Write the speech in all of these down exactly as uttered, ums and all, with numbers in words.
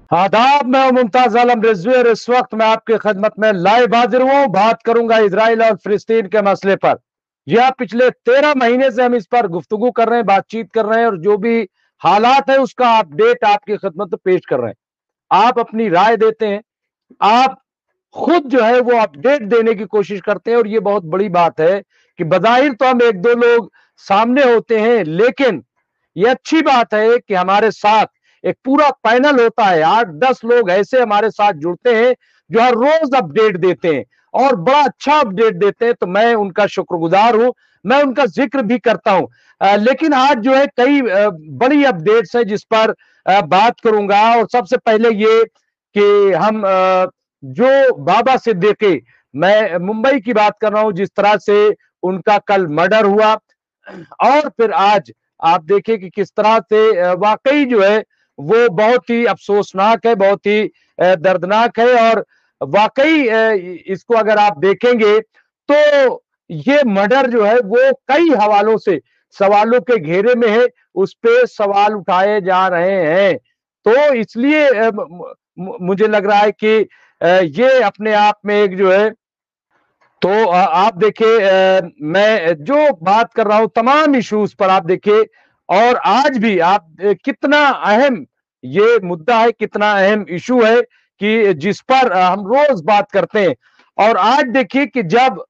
आदाब, मैं मुमताज आलम रिजवी और इस वक्त मैं आपकी खिदमत में लाइव हाजिर हूं। बात करूंगा इजराइल और फिलिस्तीन के मसले पर। यह पिछले तेरह महीने से हम इस पर गुफ्तगू कर रहे हैं, बातचीत कर रहे हैं और जो भी हालात है उसका अपडेट आपकी खिदमत में पेश कर रहे हैं। आप अपनी राय देते हैं, आप खुद जो है वो अपडेट देने की कोशिश करते हैं और ये बहुत बड़ी बात है कि बज़ाहिर तो हम एक दो लोग सामने होते हैं, लेकिन ये अच्छी बात है कि हमारे साथ एक पूरा पैनल होता है, आठ दस लोग ऐसे हमारे साथ जुड़ते हैं जो हर रोज अपडेट देते हैं और बड़ा अच्छा अपडेट देते हैं, तो मैं उनका शुक्रगुजार हूं, मैं उनका जिक्र भी करता हूं। अ, लेकिन आज जो है कई अ, बड़ी अपडेट्स है जिस पर अ, बात करूंगा। और सबसे पहले ये कि हम अ, जो बाबा सिद्दीकी, मैं मुंबई की बात कर रहा हूं, जिस तरह से उनका कल मर्डर हुआ और फिर आज आप देखिए कि किस तरह से वाकई जो है वो बहुत ही अफसोसनाक है, बहुत ही दर्दनाक है। और वाकई इसको अगर आप देखेंगे तो ये मर्डर जो है वो कई हवालों से सवालों के घेरे में है, उस पे सवाल उठाए जा रहे हैं। तो इसलिए मुझे लग रहा है कि ये अपने आप में एक जो है, तो आप देखिए मैं जो बात कर रहा हूं तमाम इश्यूज पर आप देखिए, और आज भी आप कितना अहम ये मुद्दा है, कितना अहम इशू है कि जिस पर हम रोज बात करते हैं। और आज देखिए कि जब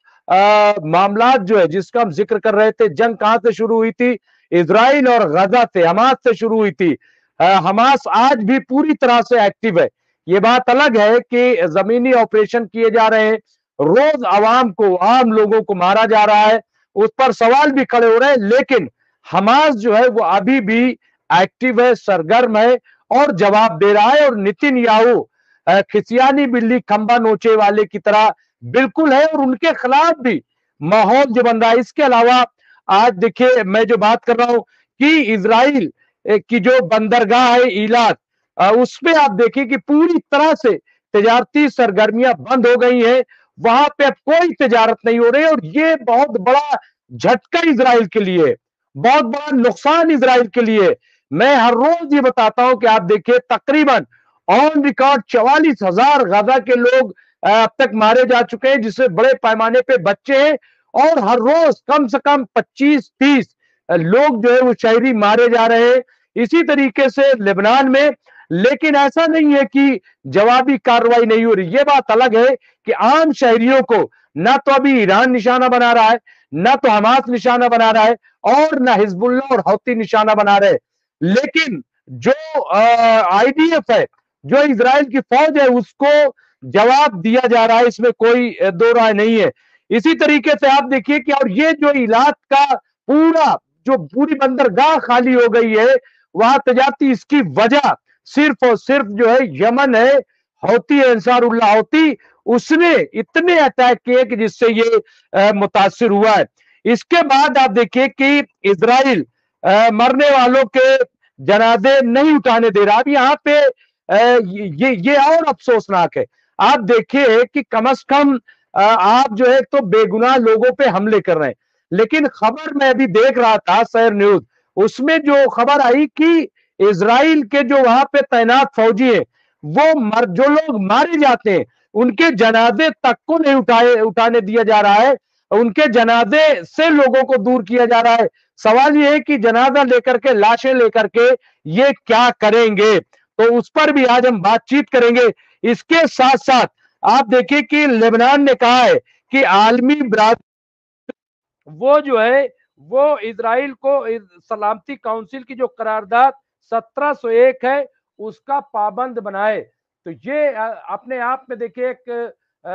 मामला जो है जिसका हम जिक्र कर रहे थे, जंग कहां से शुरू हुई थी? इजराइल और गजा से, हमास से शुरू हुई थी। हमास आज भी पूरी तरह से एक्टिव है। ये बात अलग है कि जमीनी ऑपरेशन किए जा रहे हैं, रोज आवाम को, आम लोगों को मारा जा रहा है, उस पर सवाल भी खड़े हो रहे हैं, लेकिन हमास जो है वो अभी भी एक्टिव है, सरगर्म है और जवाब दे रहा है। और नितिन याहू खिसियानी बिल्ली खंबा नोचे वाले की तरह बिल्कुल है और उनके खिलाफ भी माहौल जो बन रहा है। इसके अलावा आज देखिए मैं जो बात कर रहा हूं कि इजराइल की जो बंदरगाह है ईलात, उसमें आप देखिए कि पूरी तरह से तजारती सरगर्मियां बंद हो गई हैं, वहां पे अब कोई तजारत नहीं हो रही है। और ये बहुत बड़ा झटका इजराइल के लिए, बहुत बड़ा नुकसान इजराइल के लिए। मैं हर रोज ये बताता हूं कि आप देखिए तकरीबन ऑन रिकॉर्ड चवालीस हजार गजा के लोग अब तक मारे जा चुके हैं, जिससे बड़े पैमाने पे बच्चे हैं। और हर रोज कम से कम पच्चीस तीस लोग जो है वो शहरी मारे जा रहे हैं। इसी तरीके से लेबनान में, लेकिन ऐसा नहीं है कि जवाबी कार्रवाई नहीं हो रही। ये बात अलग है कि आम शहरियों को ना तो अभी ईरान निशाना बना रहा है, ना तो हमास निशाना बना रहा है और ना हिजबुल्ला और हौती निशाना बना रहे। लेकिन जो आईडीएफ है, जो इजराइल की फौज है, उसको जवाब दिया जा रहा है, इसमें कोई दो राय नहीं है। इसी तरीके से आप देखिए कि और ये जो इलाक का पूरा जो पूरी बंदरगाह खाली हो गई है वहां तजारती, इसकी वजह सिर्फ और सिर्फ जो है यमन है, हौती अंसारुल्लाह हौती, उसने इतने अटैक किए कि जिससे ये मुतासिर हुआ है। इसके बाद आप देखिए कि इजराइल मरने वालों के जनाजे नहीं उठाने दे रहा। अब यहाँ पे आ, ये ये और अफसोसनाक है। आप देखिए कि कम से कम आप जो है तो बेगुनाह लोगों पे हमले कर रहे हैं, लेकिन खबर मैं अभी देख रहा था सैर न्यूज, उसमें जो खबर आई कि इजराइल के जो वहां पे तैनात फौजी हैं, वो मर जो लोग मारे जाते हैं उनके जनाजे तक को नहीं उठाए उठाने दिया जा रहा है, उनके जनाजे से लोगों को दूर किया जा रहा है। सवाल ये है कि जनाजा लेकर के, लाशें लेकर के ये क्या करेंगे? तो उस पर भी आज हम बातचीत करेंगे। इसके साथ साथ आप देखिए कि लेबनान ने कहा है कि आलमी बरादरी वो जो है वो इजराइल को सलामती काउंसिल की जो करारदाद सत्रह सौ एक है उसका पाबंद बनाए। तो ये अपने आप में देखिए एक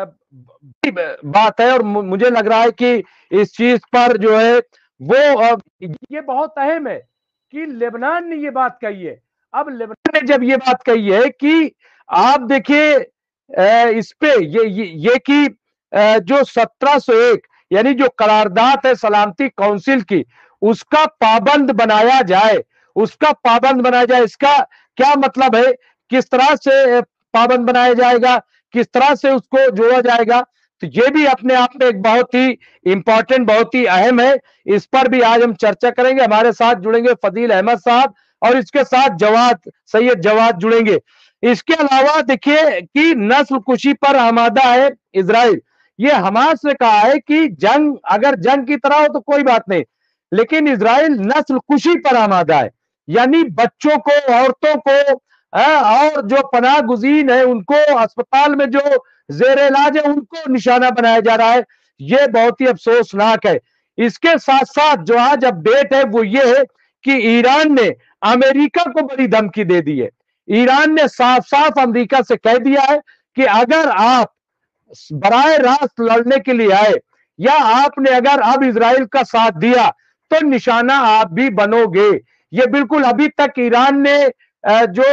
बात है और मुझे लग रहा है कि इस चीज पर जो है वो ये बहुत अहम है कि लेबनान ने ये बात कही है। अब लेबनान ने जब ये बात कही है कि आप देखिए इस पे ये ये, ये कि जो सत्रह सौ एक यानी जो करारदाद है सलामती काउंसिल की, उसका पाबंद बनाया जाए, उसका पाबंद बनाया जाए। इसका क्या मतलब है? किस तरह से पाबंद बनाया जाएगा, किस तरह से उसको जोड़ा जाएगा? तो ये भी अपने आप में एक बहुत ही इंपॉर्टेंट, बहुत ही अहम है। इस पर भी आज हम चर्चा करेंगे। हमारे साथ जुड़ेंगे फदील अहमद साहब और इसके साथ जवाद सैयद जवाद जुड़ेंगे। इसके अलावा देखिए कि नस्ल कुशी पर आमादा है इजराइल। ये हमास ने कहा है कि जंग अगर जंग की तरह हो तो कोई बात नहीं, लेकिन इजराइल नस्ल कुशी पर आमादा है, यानी बच्चों को, औरतों को और जो पनाह गुजीन है उनको, अस्पताल में जो जेर इलाज है उनको निशाना बनाया जा रहा है। ये बहुत ही अफसोसनाक है। इसके साथ साथ जो आज अपडेट है वो ये है कि ईरान ने अमेरिका को बड़ी धमकी दे दी है। ईरान ने साफ साफ अमेरिका से कह दिया है कि अगर आप बराह रास्त लड़ने के लिए आए या आपने अगर अब इजराइल का साथ दिया तो निशाना आप भी बनोगे। ये बिल्कुल अभी तक ईरान ने जो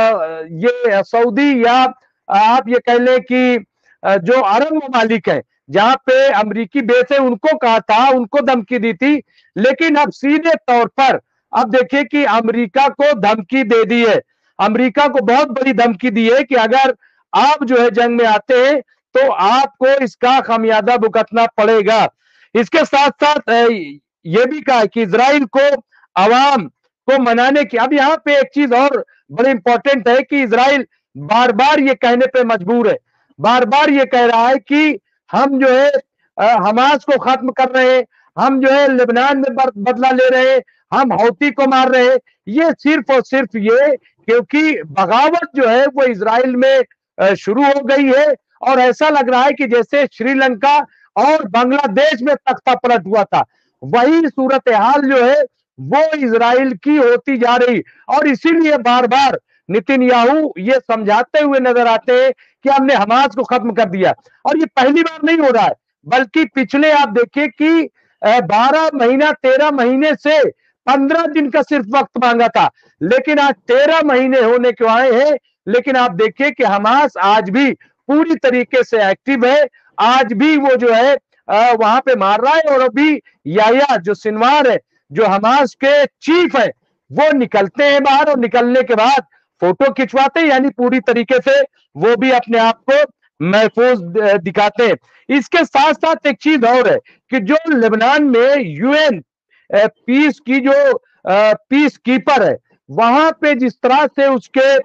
ये सऊदी या आप ये कह लें कि जो अरब ममालिक है जहां पे अमेरिकी बेस है उनको कहा था, उनको धमकी दी थी, लेकिन अब सीधे तौर पर अब देखिए कि अमेरिका को धमकी दे दी है। अमेरिका को बहुत बड़ी धमकी दी है कि अगर आप जो है जंग में आते हैं तो आपको इसका खामियाजा भुगतना पड़ेगा। इसके साथ साथ ये भी कहा कि इजराइल को अवाम को मनाने की, अब यहां पे एक चीज और बड़ी इंपॉर्टेंट है कि इजराइल बार बार ये कहने पे मजबूर है, बार बार ये कह रहा है कि हम जो है हमास को खत्म कर रहे हैं, हम जो है लेबनान में बदला ले रहे हैं, हम हौती को मार रहे हैं। ये सिर्फ और सिर्फ ये क्योंकि बगावत जो है वो इजराइल में शुरू हो गई है और ऐसा लग रहा है कि जैसे श्रीलंका और बांग्लादेश में तख्ता पलट हुआ था, वही सूरत हाल जो है वो इजराइल की होती जा रही। और इसीलिए बार बार नेतन्याहू ये समझाते हुए नजर आते हैं कि हमने हमास को खत्म कर दिया। और ये पहली बार नहीं हो रहा है, बल्कि पिछले आप देखिए कि बारह महीना तेरह महीने से पंद्रह दिन का सिर्फ वक्त मांगा था, लेकिन आज तेरह महीने होने को आए हैं। लेकिन आप देखिए कि हमास आज भी पूरी तरीके से एक्टिव है, आज भी वो जो है वहां पे मार रहा है। और अभी याया जो सिनवार है, जो हमास के चीफ है, वो निकलते हैं बाहर और निकलने के बाद फोटो खिंचवाते हैं, यानी पूरी तरीके से वो भी अपने आप को महफूज दिखाते हैं। इसके साथ साथ एक चीज और है कि जो लेबनान में यूएन पीस की जो पीस कीपर है, वहां पे जिस तरह से उसके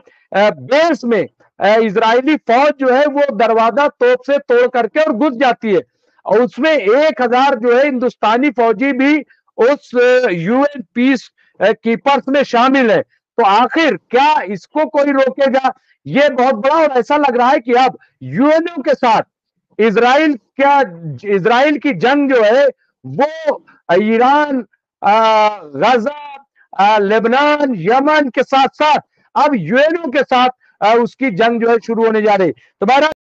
बेस में इजरायली फौज जो है वो दरवाजा तोप से तोड़ करके और घुस जाती है, और उसमें एक हजार जो है हिंदुस्तानी फौजी भी उस यूएन पीस कीपर्स में शामिल है। तो आखिर क्या इसको कोई रोकेगा? ये बहुत बड़ा, और ऐसा लग रहा है कि अब यूएनओ के साथ इजराइल क्या इजराइल की जंग जो है वो ईरान, गाजा, लेबनान, यमन के साथ साथ अब यूएनओ के साथ उसकी जंग जो है शुरू होने जा रही। तो